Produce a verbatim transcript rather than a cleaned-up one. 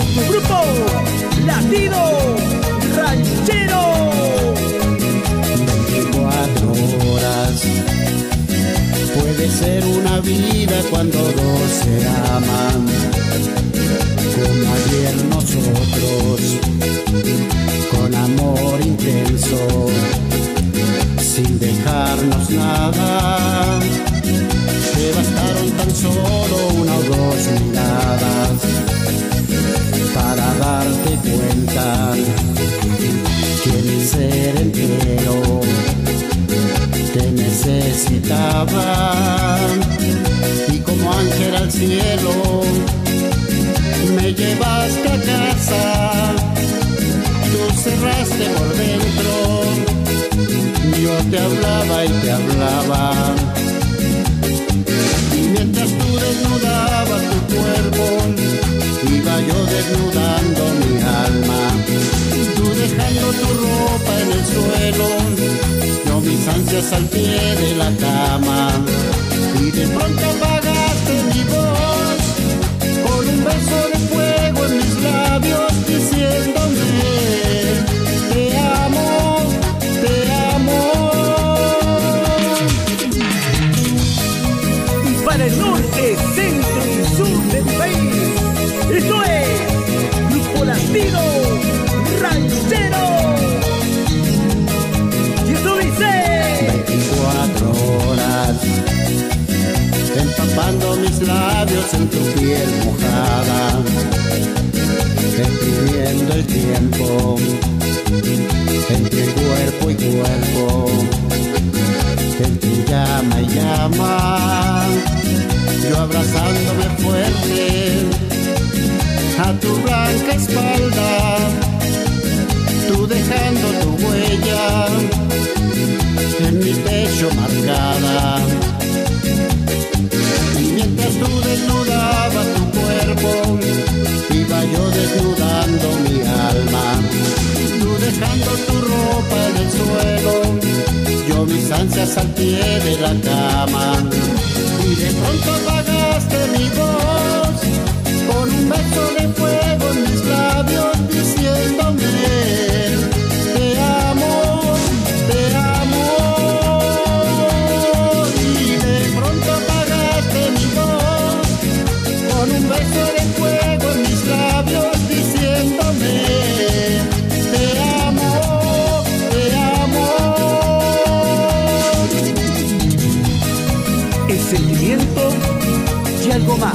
tu grupo Latino Ranchero. veinticuatro horas puede ser una vida cuando dos se aman, como ayer nosotros, con amor intenso, sin dejarnos nada. Te bastaron tan solo una o dos miradas para darte cuenta que mi ser entero te necesitaba. Y como ángel al cielo me llevaste a casa, tú cerraste por dentro, yo te hablaba y te hablaba. Y mientras tú desnudabas tu cuerpo, iba yo desnudando mi alma. Tú dejando tu ropa en el suelo, yo mis ansias al pie de la cama. Y de pronto apagaste mi voz con un beso de fuego en mis labios, diciéndome: te amo, te amo. Para el norte, centro y sur del país, esto es Grupo Latino Ranchero. Y esto dice: veinticuatro horas empapando mis labios en tu piel mojada, exprimiendo el tiempo entre cuerpo y cuerpo, entre llama y llama, yo abrazándome fuerte a tu blanca espalda, tú dejando tu huella en mi pecho marcada. Y mientras tú desnudabas tu cuerpo, iba yo desnudando mi alma. Tú dejando tu ropa en el suelo, yo mis ansias al pie de la cama. Y de pronto apagaste mi voz con un beso de fuego en mis labios, diciéndome: te amo, te amo. Y de pronto apagaste mi voz con un beso de fuego en mis labios, diciéndome: te amo, te amo. el sentimiento y algo más.